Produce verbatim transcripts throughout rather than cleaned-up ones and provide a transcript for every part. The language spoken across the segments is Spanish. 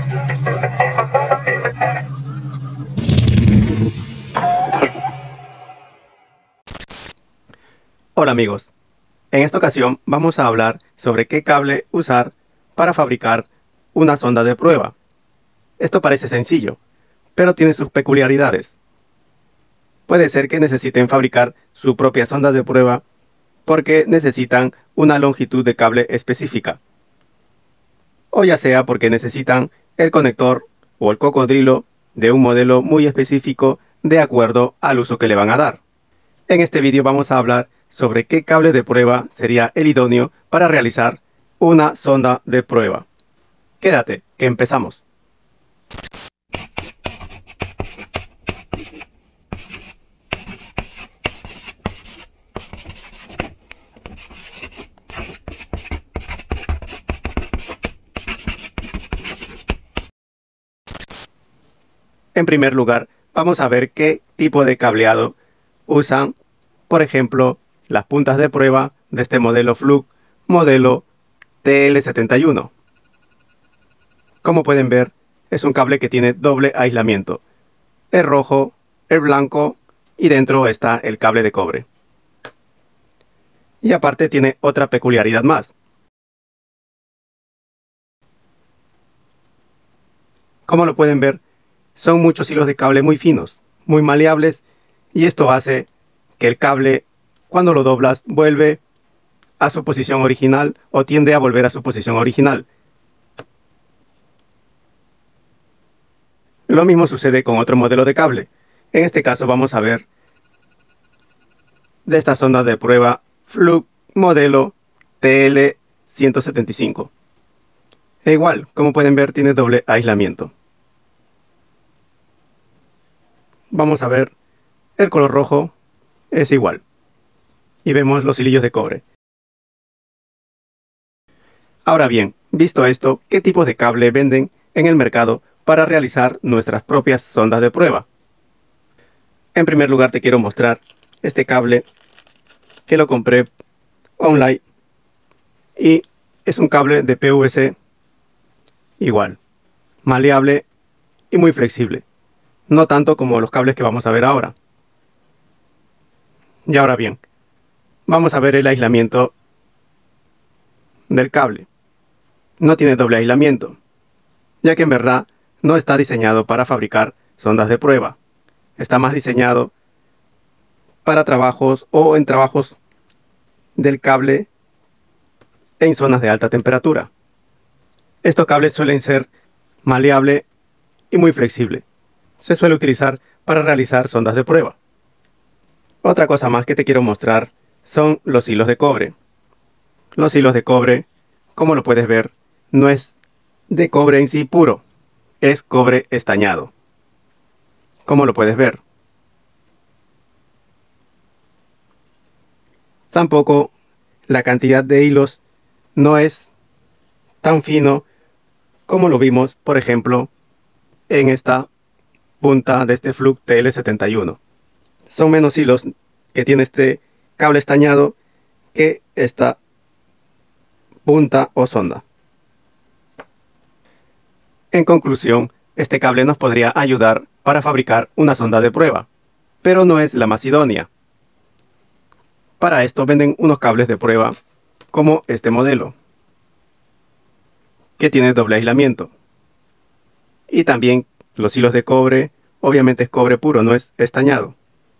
Hola amigos, en esta ocasión vamos a hablar sobre qué cable usar para fabricar una sonda de prueba. Esto parece sencillo, pero tiene sus peculiaridades. Puede ser que necesiten fabricar su propia sonda de prueba porque necesitan una longitud de cable específica. O ya sea porque necesitan el conector o el cocodrilo de un modelo muy específico de acuerdo al uso que le van a dar. En este vídeo vamos a hablar sobre qué cable de prueba sería el idóneo para realizar una sonda de prueba. Quédate, que empezamos. En primer lugar, vamos a ver qué tipo de cableado usan, por ejemplo, las puntas de prueba de este modelo Fluke, modelo T L setenta y uno. Como pueden ver, es un cable que tiene doble aislamiento, el rojo, el blanco, y dentro está el cable de cobre. Y aparte tiene otra peculiaridad más. Como lo pueden ver, son muchos hilos de cable muy finos, muy maleables, y esto hace que el cable, cuando lo doblas, vuelve a su posición original o tiende a volver a su posición original. Lo mismo sucede con otro modelo de cable. En este caso vamos a ver de esta sonda de prueba Fluke modelo T L ciento setenta y cinco. E igual, como pueden ver, tiene doble aislamiento. Vamos a ver, el color rojo es igual. Y vemos los hilillos de cobre. Ahora bien, visto esto, ¿qué tipos de cable venden en el mercado para realizar nuestras propias sondas de prueba? En primer lugar te quiero mostrar este cable que lo compré online y es un cable de P V C igual, maleable y muy flexible, no tanto como los cables que vamos a ver ahora. Y ahora bien, vamos a ver el aislamiento del cable. No tiene doble aislamiento, ya que en verdad no está diseñado para fabricar sondas de prueba. Está más diseñado para trabajos o en trabajos del cable en zonas de alta temperatura. Estos cables suelen ser maleable y muy flexible. Se suele utilizar para realizar sondas de prueba. Otra cosa más que te quiero mostrar son los hilos de cobre. Los hilos de cobre, como lo puedes ver, no es de cobre en sí puro, es cobre estañado. Como lo puedes ver. Tampoco la cantidad de hilos no es tan fino como lo vimos, por ejemplo, en esta punta de este Fluke T L setenta y uno. Son menos hilos que tiene este cable estañado que esta punta o sonda. En conclusión, este cable nos podría ayudar para fabricar una sonda de prueba, pero no es la más idónea. Para esto venden unos cables de prueba como este modelo, que tiene doble aislamiento. Y también los hilos de cobre, obviamente es cobre puro, no es estañado.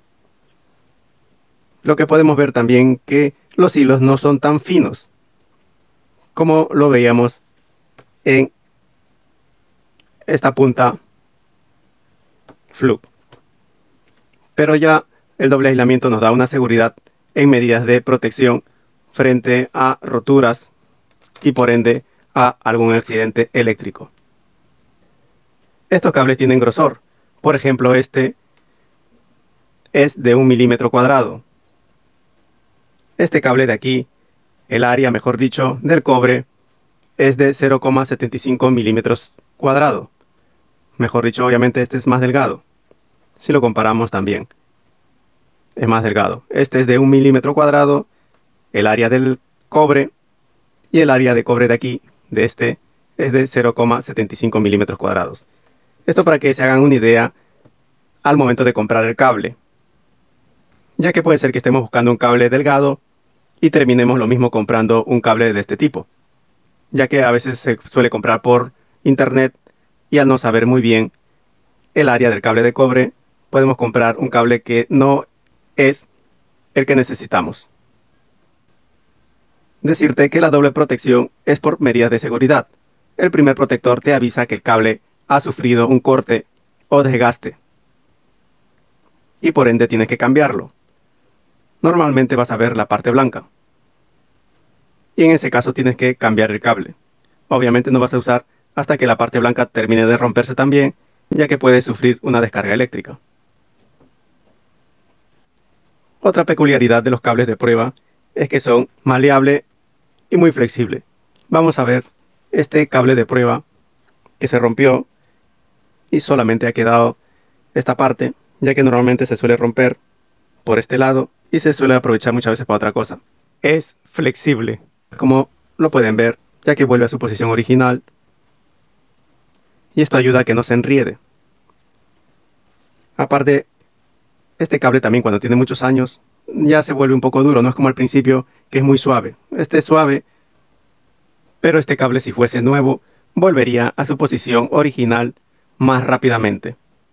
Lo que podemos ver también que los hilos no son tan finos como lo veíamos en esta punta Fluke. Pero ya el doble aislamiento nos da una seguridad en medidas de protección frente a roturas y por ende a algún accidente eléctrico. Estos cables tienen grosor. Por ejemplo, este es de un milímetro cuadrado. Este cable de aquí, el área, mejor dicho, del cobre, es de cero coma setenta y cinco milímetros cuadrados. Mejor dicho, obviamente este es más delgado. Si lo comparamos también, es más delgado. Este es de un milímetro cuadrado, el área del cobre, y el área de cobre de aquí, de este, es de cero coma setenta y cinco milímetros cuadrados. Esto para que se hagan una idea al momento de comprar el cable, ya que puede ser que estemos buscando un cable delgado y terminemos lo mismo comprando un cable de este tipo, ya que a veces se suele comprar por internet y al no saber muy bien el área del cable de cobre, podemos comprar un cable que no es el que necesitamos. Decirte que la doble protección es por medidas de seguridad. El primer protector te avisa que el cable ha sufrido un corte o desgaste y por ende tienes que cambiarlo. Normalmente vas a ver la parte blanca y en ese caso tienes que cambiar el cable. Obviamente no vas a usar hasta que la parte blanca termine de romperse también, ya que puede sufrir una descarga eléctrica. Otra peculiaridad de los cables de prueba es que son maleables y muy flexibles. Vamos a ver este cable de prueba que se rompió y solamente ha quedado esta parte, ya que normalmente se suele romper por este lado y se suele aprovechar muchas veces para otra cosa. Es flexible, como lo pueden ver, ya que vuelve a su posición original y esto ayuda a que no se enriede. Aparte, este cable también cuando tiene muchos años ya se vuelve un poco duro, no es como al principio que es muy suave. Este es suave, pero este cable si fuese nuevo volvería a su posición original más rápidamente.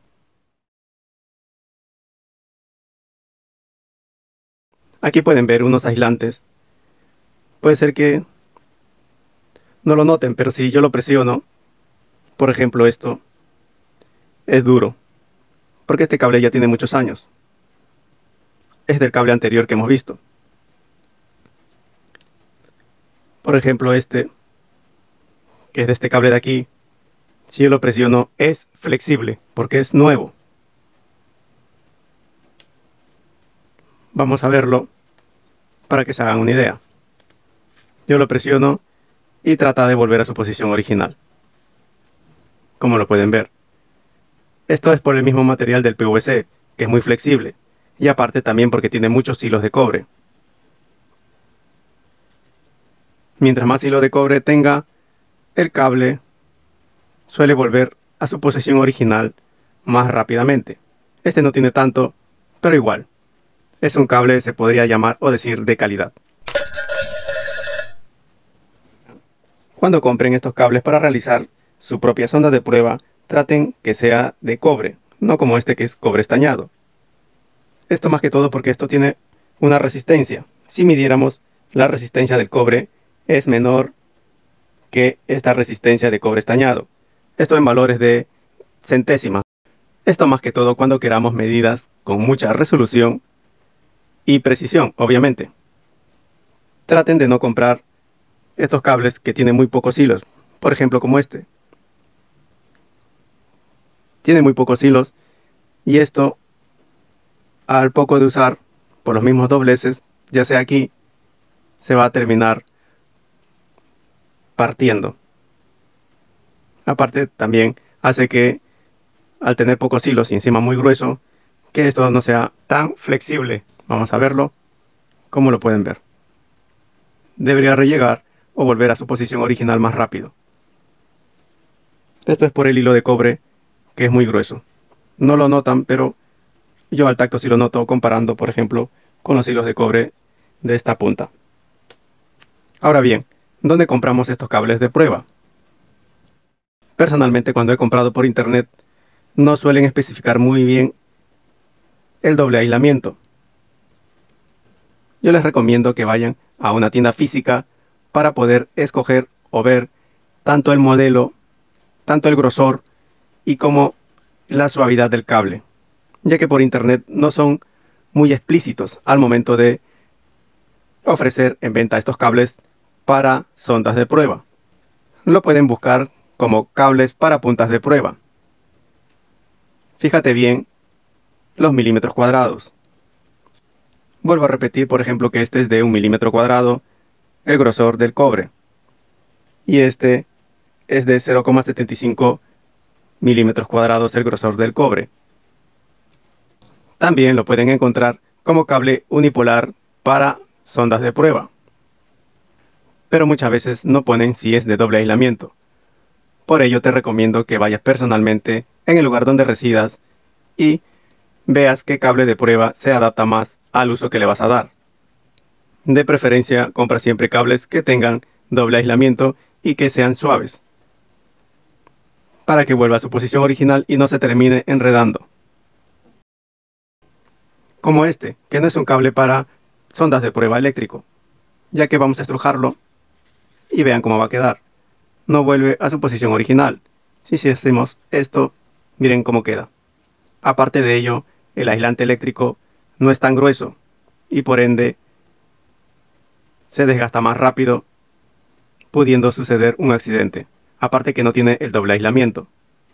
Aquí pueden ver unos aislantes. Puede ser que no lo noten, pero si yo lo presiono, por ejemplo esto, es duro, porque este cable ya tiene muchos años. Es del cable anterior que hemos visto. Por ejemplo este, que es de este cable de aquí, si yo lo presiono es flexible, porque es nuevo. Vamos a verlo para que se hagan una idea. Yo lo presiono y trata de volver a su posición original. Como lo pueden ver. Esto es por el mismo material del P V C, que es muy flexible. Y aparte también porque tiene muchos hilos de cobre. Mientras más hilo de cobre tenga, el cable suele volver a su posición original más rápidamente. Este no tiene tanto, pero igual. Es un cable, se podría llamar o decir, de calidad. Cuando compren estos cables para realizar su propia sonda de prueba, traten que sea de cobre, no como este que es cobre estañado. Esto más que todo porque esto tiene una resistencia. Si midiéramos la resistencia del cobre, es menor que esta resistencia de cobre estañado. Esto en valores de centésimas. Esto más que todo cuando queramos medidas con mucha resolución y precisión, obviamente. Traten de no comprar estos cables que tienen muy pocos hilos, por ejemplo como este. Tiene muy pocos hilos y esto, al poco de usar, por los mismos dobleces, ya sea aquí, se va a terminar partiendo. Aparte también hace que, al tener pocos hilos y encima muy grueso, que esto no sea tan flexible. Vamos a verlo, como lo pueden ver. Debería rellegar o volver a su posición original más rápido. Esto es por el hilo de cobre, que es muy grueso. No lo notan, pero yo al tacto sí lo noto comparando, por ejemplo, con los hilos de cobre de esta punta. Ahora bien, ¿dónde compramos estos cables de prueba? Personalmente, cuando he comprado por internet, no suelen especificar muy bien el doble aislamiento. Yo les recomiendo que vayan a una tienda física para poder escoger o ver tanto el modelo, tanto el grosor y como la suavidad del cable, ya que por internet no son muy explícitos al momento de ofrecer en venta estos cables para sondas de prueba. Lo pueden buscar como cables para puntas de prueba. Fíjate bien los milímetros cuadrados. Vuelvo a repetir, por ejemplo, que este es de un milímetro cuadrado, el grosor del cobre. Y este es de cero coma setenta y cinco milímetros cuadrados, el grosor del cobre. También lo pueden encontrar como cable unipolar para sondas de prueba. Pero muchas veces no ponen si es de doble aislamiento. Por ello te recomiendo que vayas personalmente en el lugar donde residas y veas qué cable de prueba se adapta más al uso que le vas a dar. De preferencia, compra siempre cables que tengan doble aislamiento y que sean suaves, para que vuelva a su posición original y no se termine enredando. Como este, que no es un cable para sondas de prueba eléctrico, ya que vamos a estrujarlo y vean cómo va a quedar. No vuelve a su posición original. Si, si hacemos esto, miren cómo queda. Aparte de ello, el aislante eléctrico no es tan grueso y por ende se desgasta más rápido, pudiendo suceder un accidente. Aparte que no tiene el doble aislamiento.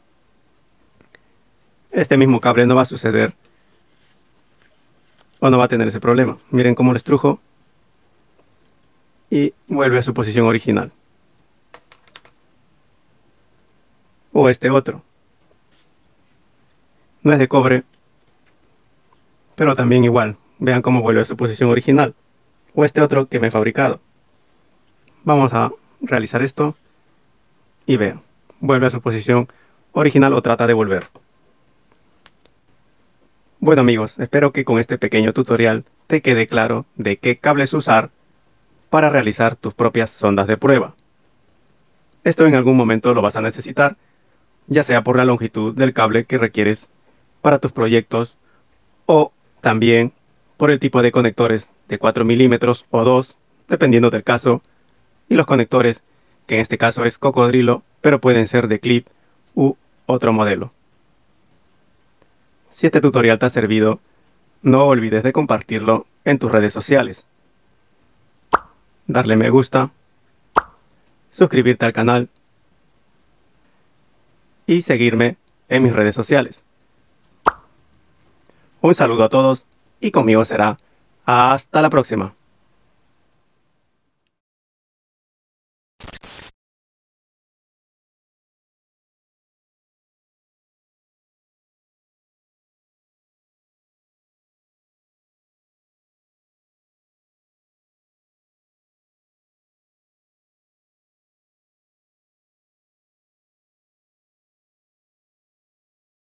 Este mismo cable no va a suceder o no va a tener ese problema. Miren cómo lo estrujo y vuelve a su posición original. O este otro. No es de cobre, pero también igual. Vean cómo vuelve a su posición original. O este otro que me he fabricado. Vamos a realizar esto y vean. Vuelve a su posición original o trata de volver. Bueno amigos, espero que con este pequeño tutorial te quede claro de qué cables usar para realizar tus propias sondas de prueba. Esto en algún momento lo vas a necesitar, ya sea por la longitud del cable que requieres para tus proyectos o también por el tipo de conectores de cuatro milímetros o dos, dependiendo del caso, y los conectores, que en este caso es cocodrilo, pero pueden ser de clip u otro modelo. Si este tutorial te ha servido, no olvides de compartirlo en tus redes sociales, darle me gusta, suscribirte al canal y seguirme en mis redes sociales. Un saludo a todos y conmigo será hasta la próxima.